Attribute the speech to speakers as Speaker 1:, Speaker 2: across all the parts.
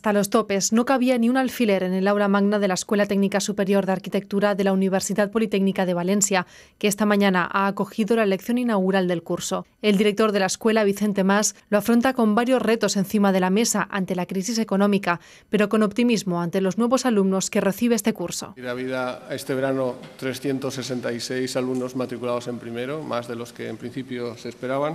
Speaker 1: hasta los topes. No cabía ni un alfiler en el aula magna de la Escuela Técnica Superior de Arquitectura de la Universidad Politécnica de Valencia, que esta mañana ha acogido la lección inaugural del curso. El director de la escuela, Vicente Mas, lo afronta con varios retos encima de la mesa ante la crisis económica, pero con optimismo ante los nuevos alumnos que recibe este curso.
Speaker 2: Ha habido este verano 366 alumnos matriculados en primero, más de los que en principio se esperaban.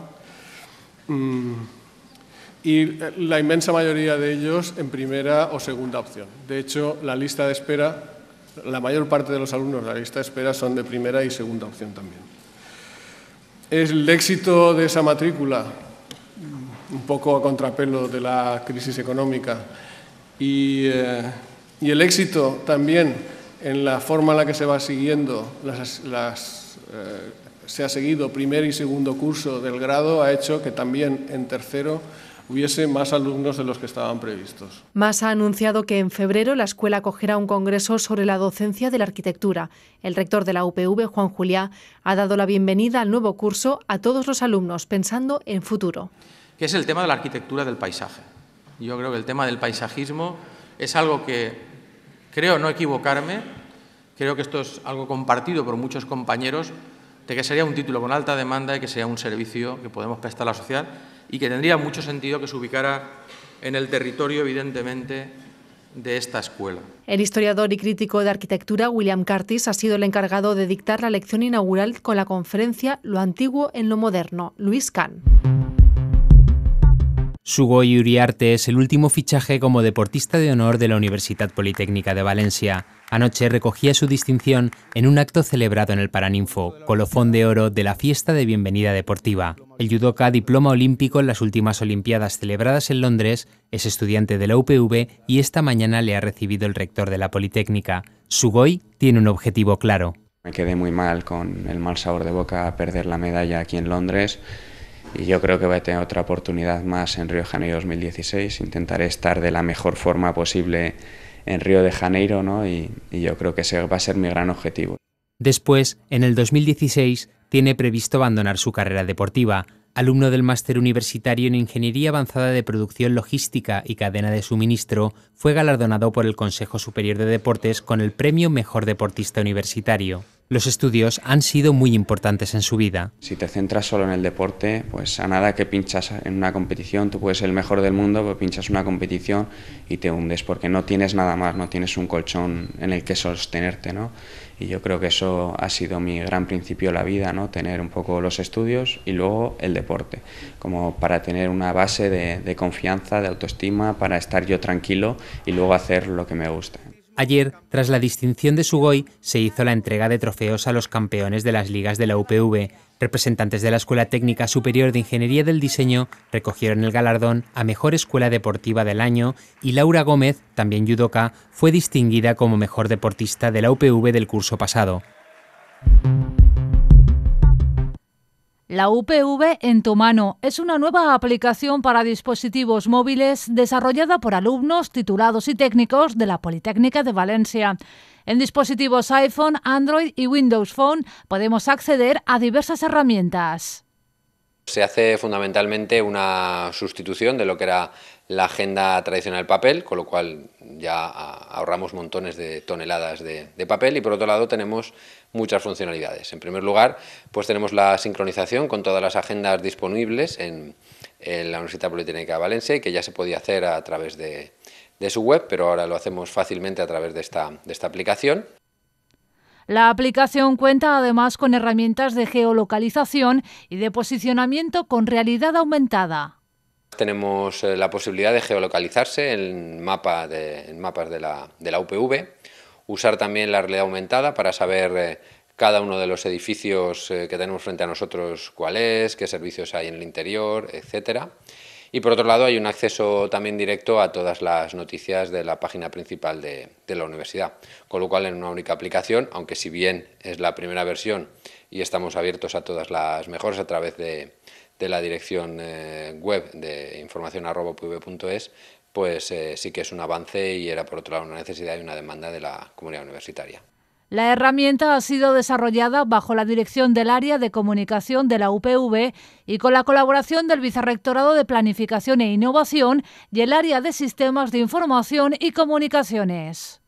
Speaker 2: Y la inmensa mayoría de ellos en primera o segunda opción. De hecho, la lista de espera, la mayor parte de los alumnos de la lista de espera son de primera y segunda opción también. El éxito de esa matrícula, un poco a contrapelo de la crisis económica, y el éxito también en la forma en la que se va siguiendo se ha seguido primer y segundo curso del grado, ha hecho que también en tercero hubiese más alumnos de los que estaban previstos.
Speaker 1: Mas ha anunciado que en febrero la escuela acogerá un congreso sobre la docencia de la arquitectura. El rector de la UPV, Juan Juliá, ha dado la bienvenida al nuevo curso a todos los alumnos, pensando en futuro.
Speaker 3: Que es el tema de la arquitectura del paisaje. Yo creo que el tema del paisajismo es algo que, creo no equivocarme, creo que esto es algo compartido por muchos compañeros, de que sería un título con alta demanda y que sería un servicio que podemos prestar a la sociedad y que tendría mucho sentido que se ubicara en el territorio, evidentemente, de esta escuela.
Speaker 1: El historiador y crítico de arquitectura, William Curtis, ha sido el encargado de dictar la lección inaugural con la conferencia Lo antiguo en lo moderno, Luis Kahn.
Speaker 4: Sugoi Uriarte es el último fichaje como deportista de honor de la Universidad Politécnica de Valencia. Anoche recogía su distinción en un acto celebrado en el Paraninfo, colofón de oro de la fiesta de bienvenida deportiva. El judoka, diploma olímpico en las últimas Olimpiadas celebradas en Londres, es estudiante de la UPV y esta mañana le ha recibido el rector de la Politécnica. Sugoi tiene un objetivo claro.
Speaker 5: Me quedé muy mal con el mal sabor de boca a perder la medalla aquí en Londres. Y yo creo que voy a tener otra oportunidad más en Río de Janeiro 2016. Intentaré estar de la mejor forma posible en Río de Janeiro, ¿no? Y yo creo que ese va a ser mi gran objetivo.
Speaker 4: Después, en el 2016, tiene previsto abandonar su carrera deportiva. Alumno del máster universitario en Ingeniería Avanzada de Producción Logística y Cadena de Suministro, fue galardonado por el Consejo Superior de Deportes con el premio Mejor Deportista Universitario. Los estudios han sido muy importantes en su vida.
Speaker 5: Si te centras solo en el deporte, pues a nada que pinchas en una competición, tú puedes ser el mejor del mundo, pero pinchas una competición y te hundes porque no tienes nada más, no tienes un colchón en el que sostenerte, ¿no? Y yo creo que eso ha sido mi gran principio de la vida, ¿no? Tener un poco los estudios y luego el deporte, como para tener una base de confianza, de autoestima, para estar yo tranquilo y luego hacer lo que me gusta.
Speaker 4: Ayer, tras la distinción de Sugoi, se hizo la entrega de trofeos a los campeones de las ligas de la UPV. Representantes de la Escuela Técnica Superior de Ingeniería del Diseño recogieron el galardón a Mejor Escuela Deportiva del Año y Laura Gómez, también judoka, fue distinguida como Mejor Deportista de la UPV del curso pasado.
Speaker 6: La UPV en tu mano es una nueva aplicación para dispositivos móviles desarrollada por alumnos, titulados y técnicos de la Politécnica de Valencia. En dispositivos iPhone, Android y Windows Phone podemos acceder a diversas herramientas.
Speaker 7: Se hace fundamentalmente una sustitución de lo que era la agenda tradicional papel, con lo cual ya ahorramos montones de toneladas de papel y por otro lado tenemos muchas funcionalidades. En primer lugar, pues tenemos la sincronización con todas las agendas disponibles en la Universidad Politécnica de Valencia y que ya se podía hacer a través de su web, pero ahora lo hacemos fácilmente a través de esta aplicación.
Speaker 6: La aplicación cuenta además con herramientas de geolocalización y de posicionamiento con realidad aumentada.
Speaker 7: Tenemos la posibilidad de geolocalizarse en mapas de la UPV, usar también la realidad aumentada para saber cada uno de los edificios que tenemos frente a nosotros cuál es, qué servicios hay en el interior, etcétera. Y por otro lado hay un acceso también directo a todas las noticias de la página principal de la universidad, con lo cual en una única aplicación, aunque si bien es la primera versión y estamos abiertos a todas las mejoras a través de la dirección web de informacion@upv.es, pues sí que es un avance y era por otro lado una necesidad y una demanda de la comunidad universitaria.
Speaker 6: La herramienta ha sido desarrollada bajo la dirección del Área de Comunicación de la UPV y con la colaboración del Vicerrectorado de Planificación e Innovación y el Área de Sistemas de Información y Comunicaciones.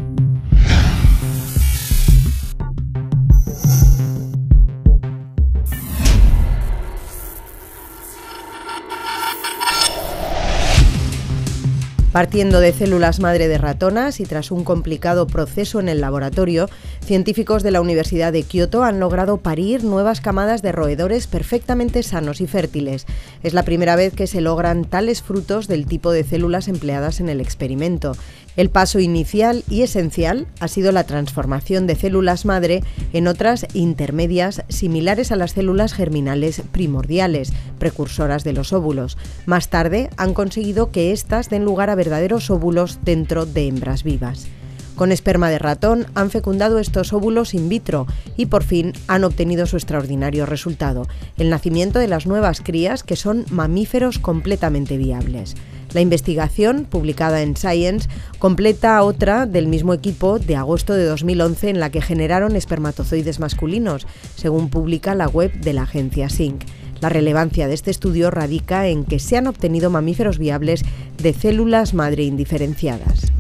Speaker 8: Partiendo de células madre de ratonas y tras un complicado proceso en el laboratorio, científicos de la Universidad de Kioto han logrado parir nuevas camadas de roedores perfectamente sanos y fértiles. Es la primera vez que se logran tales frutos del tipo de células empleadas en el experimento. El paso inicial y esencial ha sido la transformación de células madre en otras intermedias similares a las células germinales primordiales, precursoras de los óvulos. Más tarde han conseguido que éstas den lugar a verdaderos óvulos dentro de hembras vivas. Con esperma de ratón han fecundado estos óvulos in vitro y por fin han obtenido su extraordinario resultado, el nacimiento de las nuevas crías que son mamíferos completamente viables. La investigación, publicada en Science, completa otra del mismo equipo de agosto de 2011 en la que generaron espermatozoides masculinos, según publica la web de la agencia Sync. La relevancia de este estudio radica en que se han obtenido mamíferos viables de células madre indiferenciadas.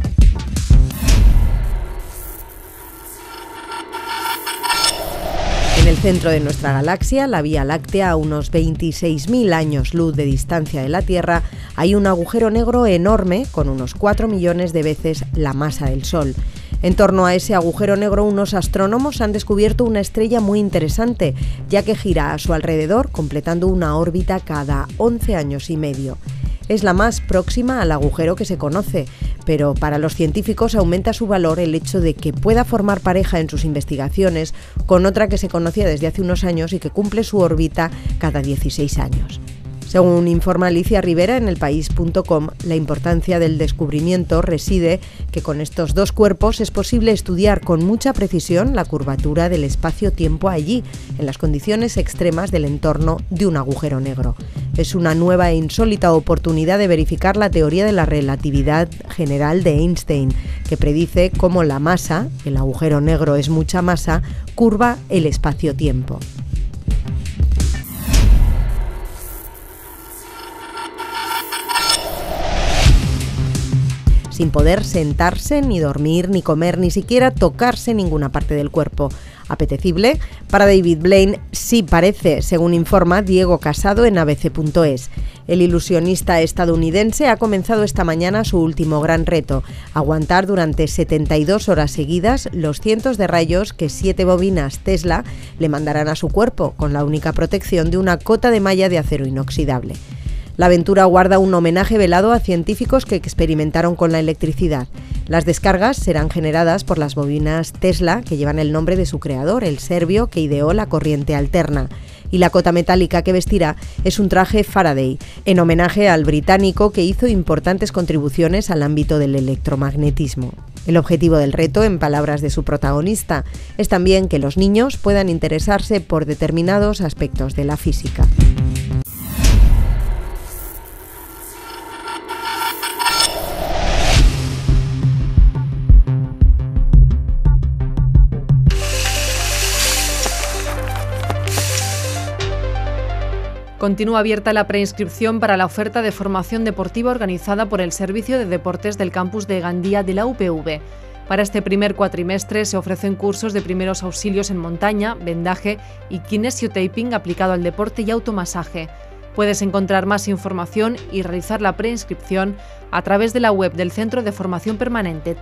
Speaker 8: En el centro de nuestra galaxia, la Vía Láctea, a unos 26.000 años luz de distancia de la Tierra, hay un agujero negro enorme con unos 4 millones de veces la masa del Sol. En torno a ese agujero negro, unos astrónomos han descubierto una estrella muy interesante, ya que gira a su alrededor, completando una órbita cada 11 años y medio. Es la más próxima al agujero que se conoce, pero para los científicos aumenta su valor el hecho de que pueda formar pareja en sus investigaciones con otra que se conocía desde hace unos años y que cumple su órbita cada 16 años. Según informa Alicia Rivera en elpaís.com, la importancia del descubrimiento reside que con estos dos cuerpos es posible estudiar con mucha precisión la curvatura del espacio-tiempo allí, en las condiciones extremas del entorno de un agujero negro. Es una nueva e insólita oportunidad de verificar la teoría de la relatividad general de Einstein, que predice cómo la masa, el agujero negro es mucha masa, curva el espacio-tiempo. Sin poder sentarse, ni dormir, ni comer, ni siquiera tocarse ninguna parte del cuerpo. Apetecible, para David Blaine sí parece, según informa Diego Casado en abc.es. El ilusionista estadounidense ha comenzado esta mañana su último gran reto, aguantar durante 72 horas seguidas los cientos de rayos que 7 bobinas Tesla le mandarán a su cuerpo, con la única protección de una cota de malla de acero inoxidable. La aventura guarda un homenaje velado a científicos que experimentaron con la electricidad. Las descargas serán generadas por las bobinas Tesla, que llevan el nombre de su creador, el serbio que ideó la corriente alterna. Y la cota metálica que vestirá es un traje Faraday, en homenaje al británico que hizo importantes contribuciones al ámbito del electromagnetismo. El objetivo del reto, en palabras de su protagonista, es también que los niños puedan interesarse por determinados aspectos de la física.
Speaker 1: Continúa abierta la preinscripción para la oferta de formación deportiva organizada por el Servicio de Deportes del campus de Gandía de la UPV. Para este primer cuatrimestre se ofrecen cursos de primeros auxilios en montaña, vendaje y kinesiotaping aplicado al deporte y automasaje. Puedes encontrar más información y realizar la preinscripción a través de la web del Centro de Formación Permanente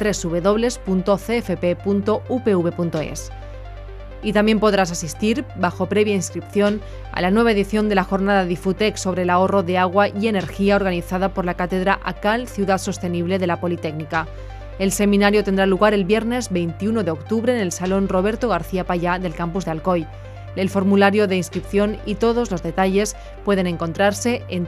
Speaker 1: www.cfp.upv.es. Y también podrás asistir, bajo previa inscripción, a la nueva edición de la jornada Difutec sobre el ahorro de agua y energía organizada por la Cátedra ACAL Ciudad Sostenible de la Politécnica. El seminario tendrá lugar el viernes 21 de octubre en el Salón Roberto García Payá del campus de Alcoy. El formulario de inscripción y todos los detalles pueden encontrarse en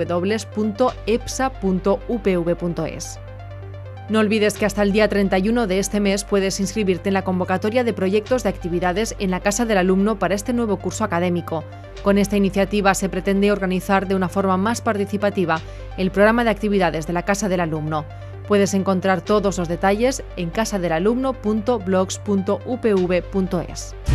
Speaker 1: www.epsa.upv.es. No olvides que hasta el día 31 de este mes puedes inscribirte en la convocatoria de proyectos de actividades en la Casa del Alumno para este nuevo curso académico. Con esta iniciativa se pretende organizar de una forma más participativa el programa de actividades de la Casa del Alumno. Puedes encontrar todos los detalles en casadelalumno.blogs.upv.es.